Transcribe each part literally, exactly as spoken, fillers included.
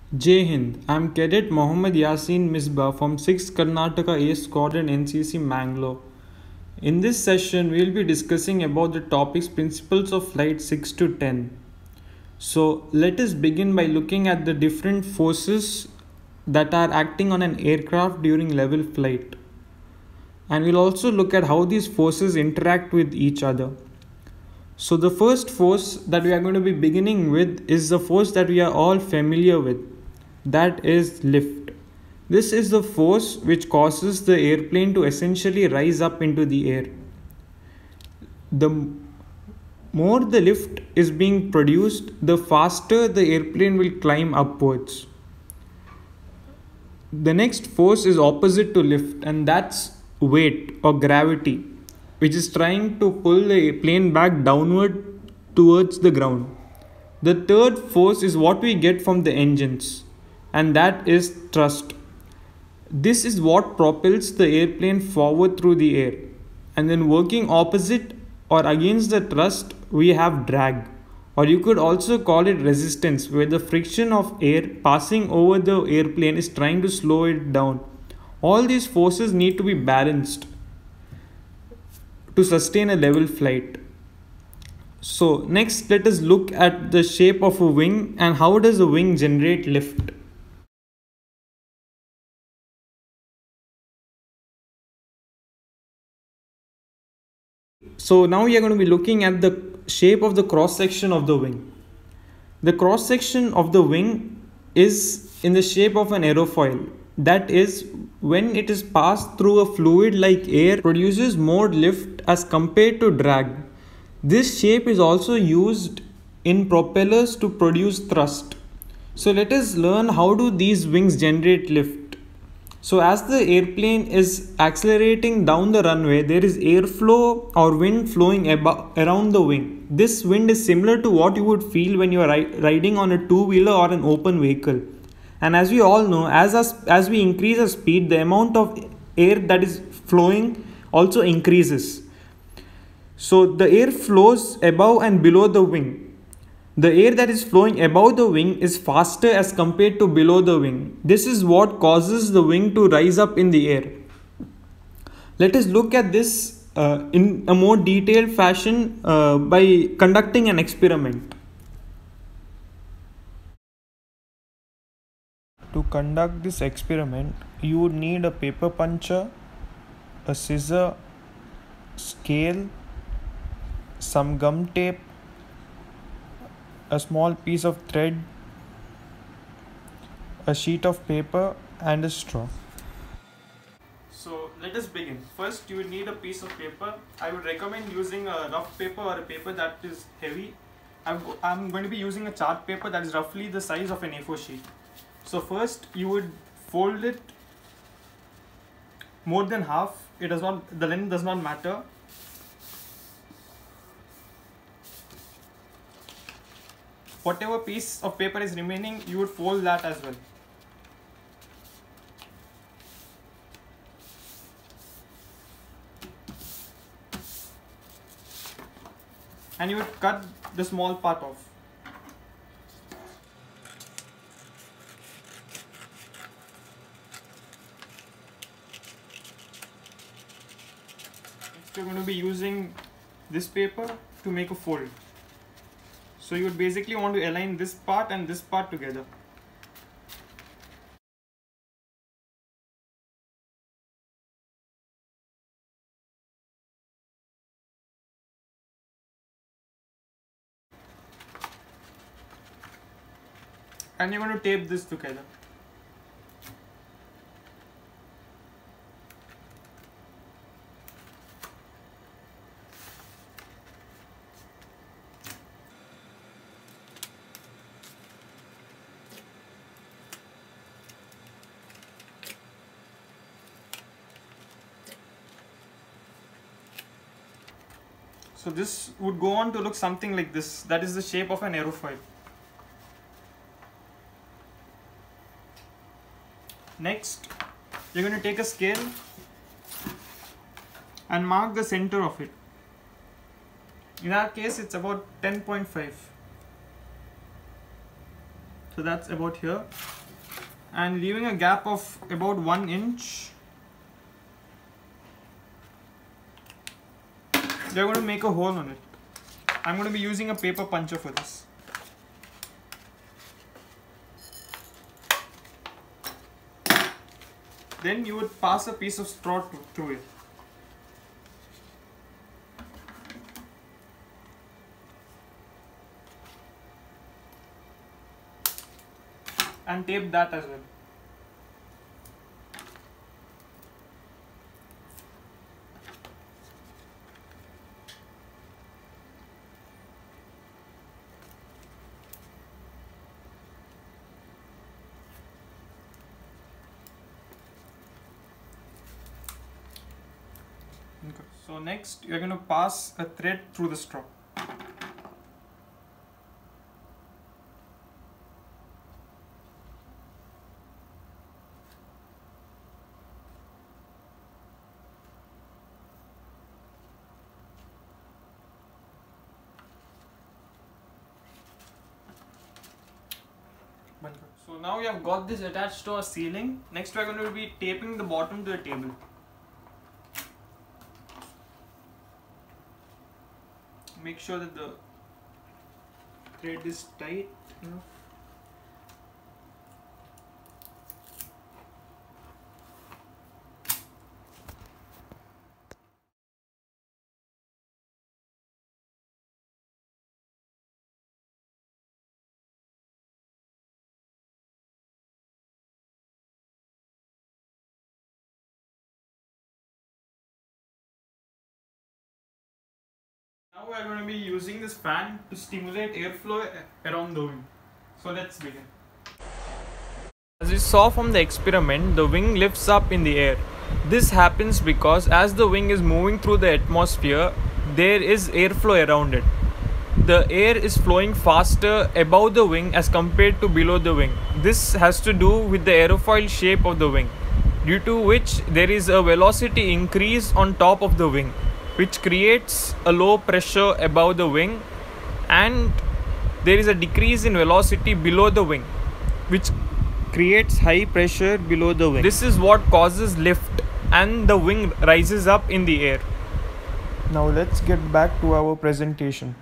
Jai Hind, I am Cadet Mohammad Yasin Misbah from sixth Karnataka A Squadron N C C Mangalore. In this session, we will be discussing about the topics Principles of Flight six to ten. So, let us begin by looking at the different forces that are acting on an aircraft during level flight. And we'll also look at how these forces interact with each other. So, the first force that we are going to be beginning with is the force that we are all familiar with, that is lift. This is the force which causes the airplane to essentially rise up into the air. The more the lift is being produced, the faster the airplane will climb upwards. The next force is opposite to lift, and that's weight or gravity, which is trying to pull the plane back downward towards the ground. The third force is what we get from the engines, and that is thrust. This is what propels the airplane forward through the air. And then working opposite or against the thrust, we have drag, or you could also call it resistance, where the friction of air passing over the airplane is trying to slow it down. All these forces need to be balanced to sustain a level flight. So next, let us look at the shape of a wing and how does a wing generate lift. So now we are going to be looking at the shape of the cross section of the wing. The cross section of the wing is in the shape of an aerofoil. That is, when it is passed through a fluid like air, produces more lift as compared to drag. This shape is also used in propellers to produce thrust. So let us learn how do these wings generate lift. So as the airplane is accelerating down the runway, there is airflow or wind flowing ab- around the wing. This wind is similar to what you would feel when you are ri- riding on a two-wheeler or an open vehicle. And as we all know, as, us, as we increase our speed, the amount of air that is flowing also increases. So the air flows above and below the wing. The air that is flowing above the wing is faster as compared to below the wing. This is what causes the wing to rise up in the air. Let us look at this uh, in a more detailed fashion uh, by conducting an experiment. To conduct this experiment, you would need a paper puncher, a scissor, scale, some gum tape, a small piece of thread, a sheet of paper, and a straw. So let us begin. First, you will need a piece of paper. I would recommend using a rough paper or a paper that is heavy. I'm, I'm going to be using a chart paper that is roughly the size of an A four sheet. So first, you would fold it more than half. It does not, the length does not matter. Whatever piece of paper is remaining, you would fold that as well. And you would cut the small part off. Next, you're going to be using this paper to make a fold. So you would basically want to align this part and this part together. And you're going to tape this together. So this would go on to look something like this. That is the shape of an aerofoil. Next, you're going to take a scale and mark the center of it. In our case, it's about ten point five. So that's about here. and leaving a gap of about one inch. They're going to make a hole on it. I'm going to be using a paper puncher for this. Then you would pass a piece of straw through it. And tape that as well. Okay. So next you're going to pass a thread through the straw. So now we have got this attached to our ceiling. Next we are going to be taping the bottom to the table. Make sure that the thread is tight enough. Now we are going to be using this fan to stimulate airflow around the wing. So let's begin. As we saw from the experiment, the wing lifts up in the air. This happens because as the wing is moving through the atmosphere, there is airflow around it. The air is flowing faster above the wing as compared to below the wing. This has to do with the aerofoil shape of the wing, due to which there is a velocity increase on top of the wing, which creates a low pressure above the wing, and there is a decrease in velocity below the wing, which creates high pressure below the wing. This is what causes lift and the wing rises up in the air. Now let's get back to our presentation.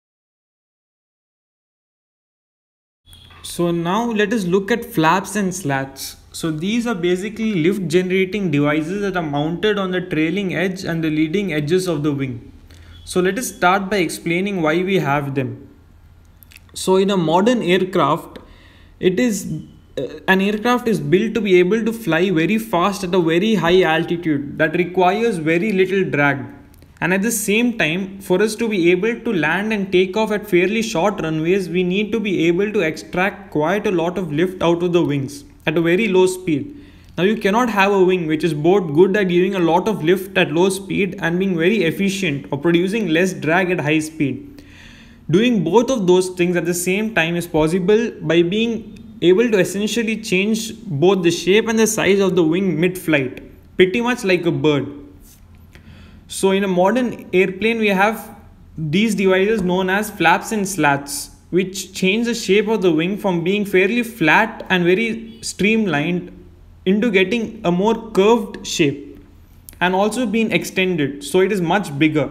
So now let us look at flaps and slats. So these are basically lift generating devices that are mounted on the trailing edge and the leading edges of the wing. So let us start by explaining why we have them. So in a modern aircraft, it is uh, an aircraft is built to be able to fly very fast at a very high altitude that requires very little drag. And at the same time, for us to be able to land and take off at fairly short runways, we need to be able to extract quite a lot of lift out of the wings at a very low speed. Now you cannot have a wing which is both good at giving a lot of lift at low speed and being very efficient or producing less drag at high speed. Doing both of those things at the same time is possible by being able to essentially change both the shape and the size of the wing mid-flight, pretty much like a bird. So in a modern airplane, we have these devices known as flaps and slats, which change the shape of the wing from being fairly flat and very streamlined into getting a more curved shape and also being extended, so it is much bigger.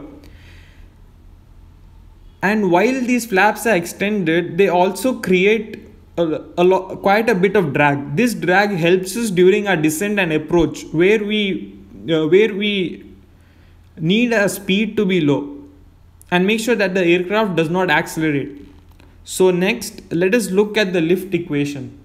And while these flaps are extended, they also create a, a lot, quite a bit of drag. This drag helps us during our descent and approach, where we uh, where we need a speed to be low and make sure that the aircraft does not accelerate. So next, let us look at the lift equation.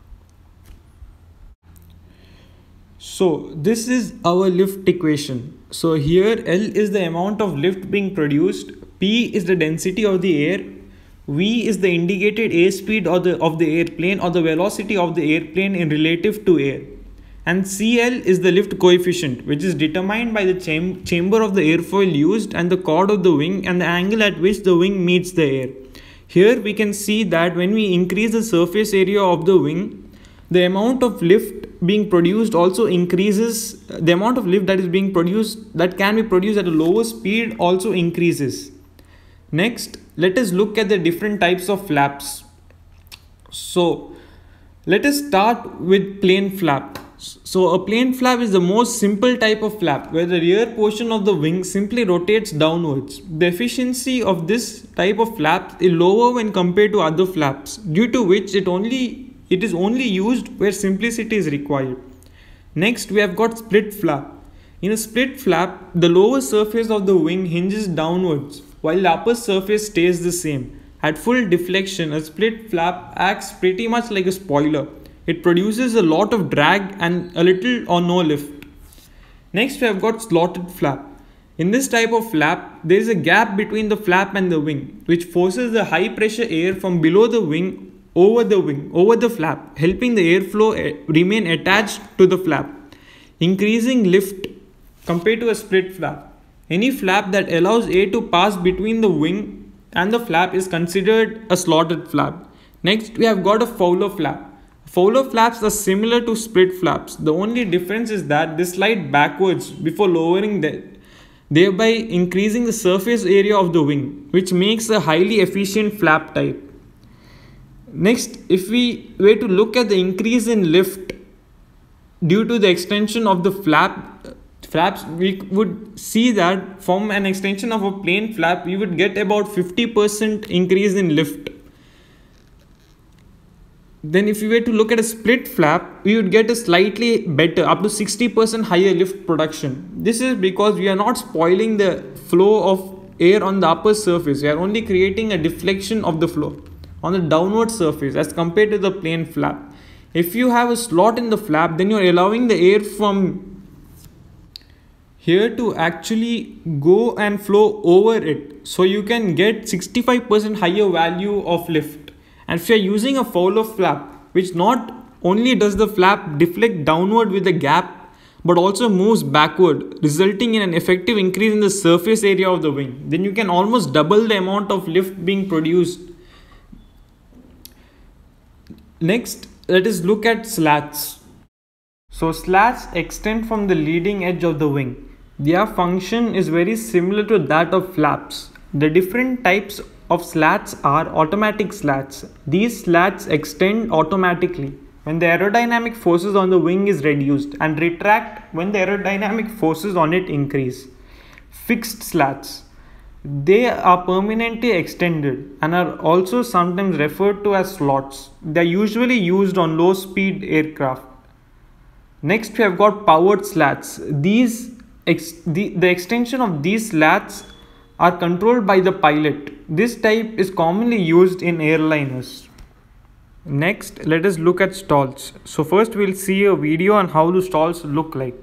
So this is our lift equation. So here L is the amount of lift being produced, P is the density of the air, V is the indicated airspeed of the, of the airplane or the velocity of the airplane in relative to air. And C L is the lift coefficient, which is determined by the cham chamber of the airfoil used and the chord of the wing and the angle at which the wing meets the air. Here we can see that when we increase the surface area of the wing, the amount of lift being produced also increases. The amount of lift that is being produced, that can be produced at a lower speed, also increases. Next, let us look at the different types of flaps. So Let us start with plane flap. So a plane flap is the most simple type of flap where the rear portion of the wing simply rotates downwards. The efficiency of this type of flap is lower when compared to other flaps, due to which it only it is only used where simplicity is required. Next, we have got split flap. In a split flap, the lower surface of the wing hinges downwards while the upper surface stays the same. At full deflection, a split flap acts pretty much like a spoiler. It produces a lot of drag and a little or no lift. Next, we have got slotted flap. In this type of flap, there is a gap between the flap and the wing, which forces the high pressure air from below the wing over the wing, over the flap, helping the airflow remain attached to the flap, increasing lift compared to a split flap. Any flap that allows air to pass between the wing and the flap is considered a slotted flap. Next, we have got a Fowler flap. Fowler flaps are similar to split flaps. The only difference is that they slide backwards before lowering them, thereby increasing the surface area of the wing, which makes a highly efficient flap type. Next, if we were to look at the increase in lift due to the extension of the flap flaps, we would see that from an extension of a plane flap, we would get about fifty percent increase in lift. Then if we were to look at a split flap, we would get a slightly better, up to sixty percent higher lift production. This is because we are not spoiling the flow of air on the upper surface. We are only creating a deflection of the flow on the downward surface as compared to the plane flap. If you have a slot in the flap, then you are allowing the air from here to actually go and flow over it. So you can get sixty-five percent higher value of lift. And if you are using a Fowler flap, which not only does the flap deflect downward with a gap, but also moves backward, resulting in an effective increase in the surface area of the wing, then you can almost double the amount of lift being produced. Next, let us look at slats. So slats extend from the leading edge of the wing. Their function is very similar to that of flaps. The different types of slats are automatic slats. These slats extend automatically when the aerodynamic forces on the wing is reduced and retract when the aerodynamic forces on it increase. Fixed slats. They are permanently extended and are also sometimes referred to as slots. They are usually used on low speed aircraft. Next, we have got powered slats. These ex the, the extension of these slats are controlled by the pilot. This type is commonly used in airliners. Next, let us look at stalls. So first we'll see a video on how the stalls look like.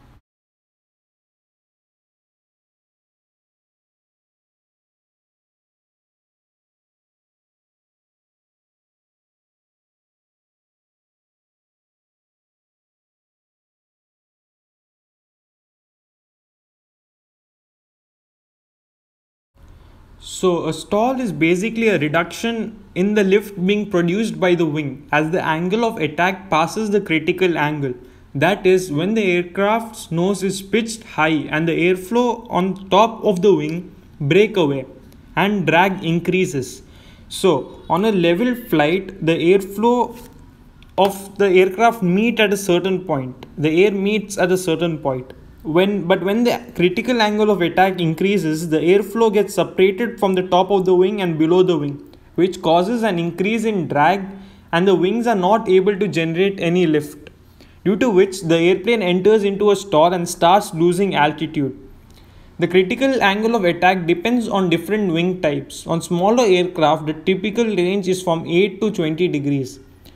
So a stall is basically a reduction in the lift being produced by the wing as the angle of attack passes the critical angle. That is, when the aircraft's nose is pitched high and the airflow on top of the wing break away and drag increases. So on a level flight, the airflow of the aircraft meet at a certain point. The air meets at a certain point. When, but when the critical angle of attack increases, the airflow gets separated from the top of the wing and below the wing, which causes an increase in drag and the wings are not able to generate any lift, due to which the airplane enters into a stall and starts losing altitude. The critical angle of attack depends on different wing types. On smaller aircraft, the typical range is from eight to twenty degrees.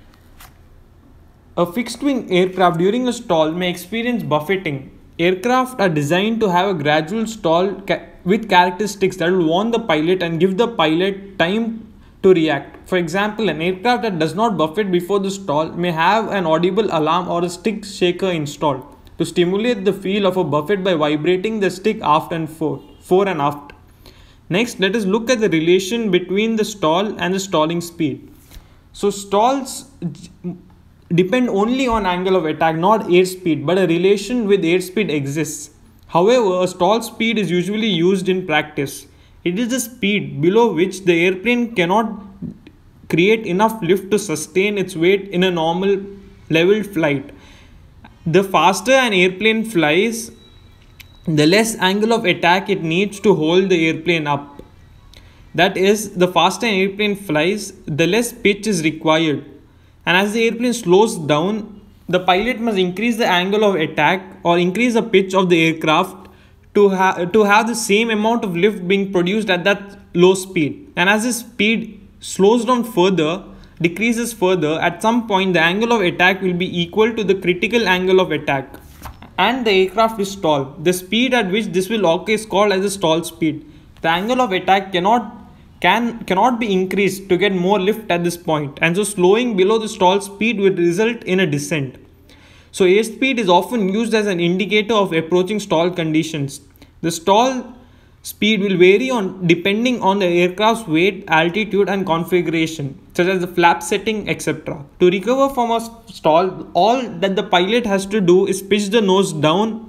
A fixed wing aircraft during a stall may experience buffeting. Aircraft are designed to have a gradual stall ca with characteristics that will warn the pilot and give the pilot time to react. For example, an aircraft that does not buffet before the stall may have an audible alarm or a stick shaker installed to stimulate the feel of a buffet by vibrating the stick aft and fore, fore and aft. Next, let us look at the relation between the stall and the stalling speed. So stalls depend only on angle of attack, not airspeed, but a relation with airspeed exists. However, a stall speed is usually used in practice. It is the speed below which the airplane cannot create enough lift to sustain its weight in a normal leveled flight. The faster an airplane flies, the less angle of attack it needs to hold the airplane up. That is, the faster an airplane flies, the less pitch is required. And as the airplane slows down, the pilot must increase the angle of attack or increase the pitch of the aircraft to, ha- to have the same amount of lift being produced at that low speed. And as the speed slows down further, decreases further, at some point the angle of attack will be equal to the critical angle of attack and the aircraft will stall. The speed at which this will occur is called as the stall speed. The angle of attack cannot can cannot be increased to get more lift at this point, and so slowing below the stall speed will result in a descent. So airspeed is often used as an indicator of approaching stall conditions. The stall speed will vary on depending on the aircraft's weight, altitude and configuration, such as the flap setting, et cetera. To recover from a stall, all that the pilot has to do is pitch the nose down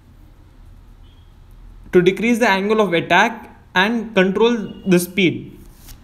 to decrease the angle of attack and control the speed.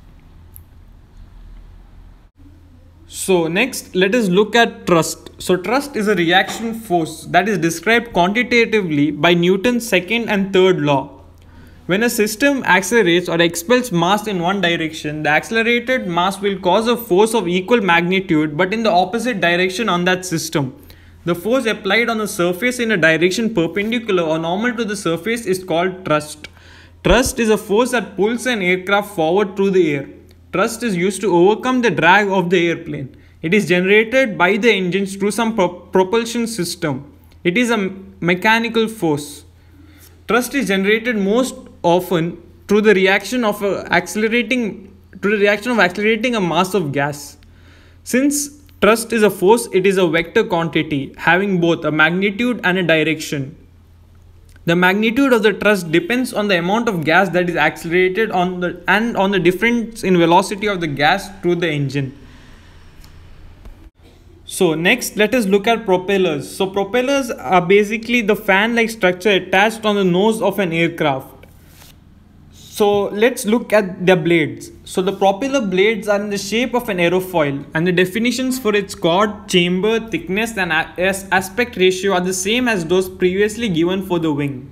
So next, let us look at thrust. So thrust is a reaction force that is described quantitatively by Newton's second and third law. When a system accelerates or expels mass in one direction, the accelerated mass will cause a force of equal magnitude but in the opposite direction on that system. The force applied on the surface in a direction perpendicular or normal to the surface is called thrust. Thrust is a force that pulls an aircraft forward through the air. Thrust is used to overcome the drag of the airplane. It is generated by the engines through some pro- propulsion system. It is a mechanical force. Thrust is generated most often through the reaction of a accelerating to the reaction of accelerating a mass of gas. Since thrust is a force, it is a vector quantity having both a magnitude and a direction. The magnitude of the thrust depends on the amount of gas that is accelerated on the and on the difference in velocity of the gas through the engine. So next, let us look at propellers. So propellers are basically the fan-like structure attached on the nose of an aircraft. So let's look at the blades. So the propeller blades are in the shape of an aerofoil, and the definitions for its chord, chamber, thickness and aspect ratio are the same as those previously given for the wing.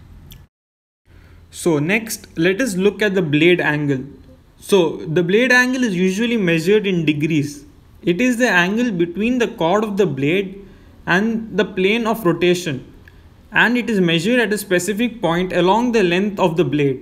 So next, let us look at the blade angle. So the blade angle is usually measured in degrees. It is the angle between the chord of the blade and the plane of rotation, and it is measured at a specific point along the length of the blade.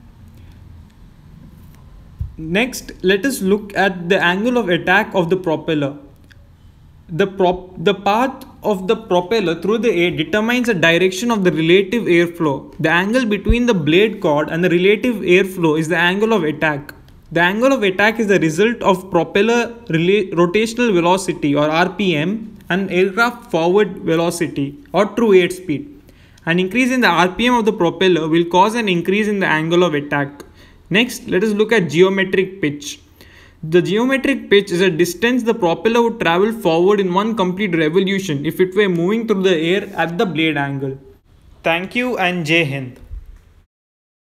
Next, let us look at the angle of attack of the propeller. The, prop, the path of the propeller through the air determines the direction of the relative airflow. The angle between the blade chord and the relative airflow is the angle of attack. The angle of attack is the result of propeller rotational velocity or R P M and aircraft forward velocity or true airspeed. An increase in the R P M of the propeller will cause an increase in the angle of attack. Next, let us look at geometric pitch. The geometric pitch is a distance the propeller would travel forward in one complete revolution if it were moving through the air at the blade angle. Thank you and Jai Hind.